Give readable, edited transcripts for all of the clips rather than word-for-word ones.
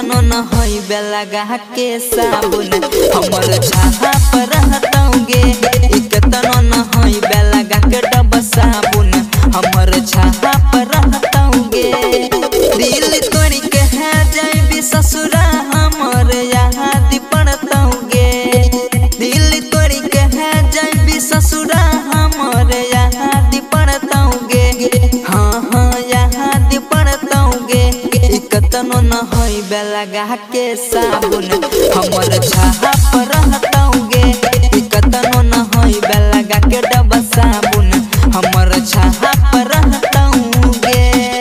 कतनो न होई बेलगा के साबुन हमर छाहा पर रहतौगे। कतनो न होई बेलगा के डब साबुन हमर छाहा पर रहतौगे। दिल तोड़ी के है जाई ससुरा हमर याद पड़तौगे। दिल तोड़ी के है जाई ससुरा हमर याद पड़तौगे। हाँ हाँ याद पड़तौगे। कतनो न होई बेलगा के साबुन हमर छाहा पर रहतौगे। कतनो न होई बेलगा के डब साबुन हमर छाहा पर रहतौगे।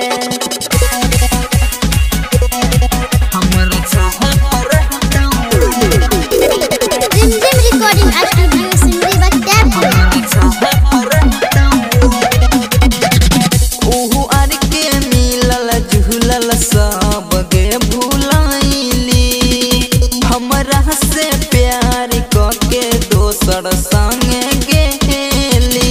हमर छाहा पर रहतौगे। रिमझिम रिकॉर्डिंग स्टूडियो सिमरी बत्ता हमर छाहा पर रहतौगे। ओहु आर के मिलल झूलल सब गे भुलाइली। हमरा से प्यार करके दोसर संगे गेली।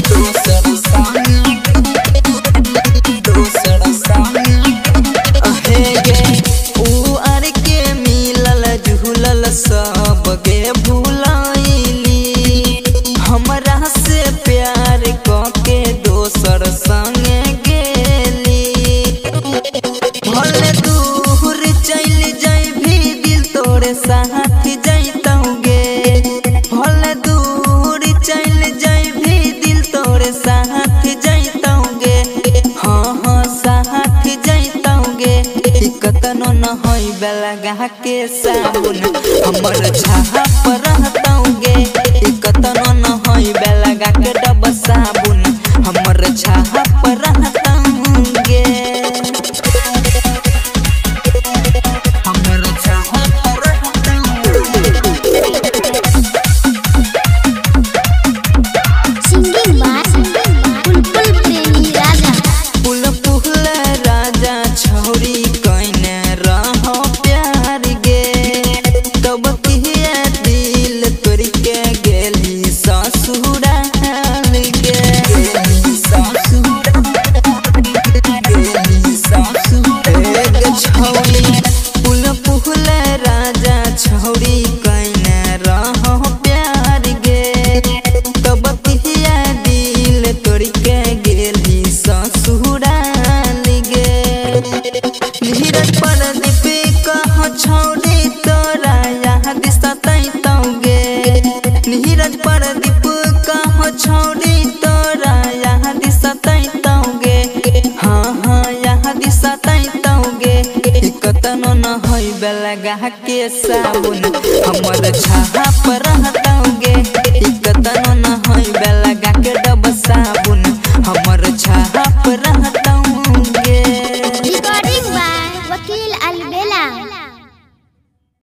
दोसर संगे अहे गे ऊ आर के मिलल झूलल सब गे भुलाइली। हमरा से प्यार करके दोसर संगे गेली। भले दूर चल जाई भी दिल तोरे साथ जैतौगे। भले दूर चल जाई भी दिल तोरे साथ जैतौगे। हाँ हाँ साथ जैतौगे। कतनो न होई बेलगा के साबुन हमर छाहा पर रहतौगे। कतनो न होई बेलगा के डब साबुन हमर छाहा पर रहतौगे। हमर छाहा पर रहतौगे। सिंगिंग बार बुलबुल प्रेमी राजा पुल राजा छौरी कइने रहो प्यार गे। तब किया दिल तोड़ के गेली ससुराल गे। छौरी पुल राजा छौरी कइने रहो प्यार गे। तब किया दिल तोड़ के गेली ससुराल गे। धीरज परदीप कहो छौरी तोरा याद सतैतौगे। धीरज परदीप कहो छौरी तोरा याद सतैतौगे। हाँ हाँ याद सतैतौगे। कतनो न होई बेलगा के साबुन हमर छाहा पर रहतौगे।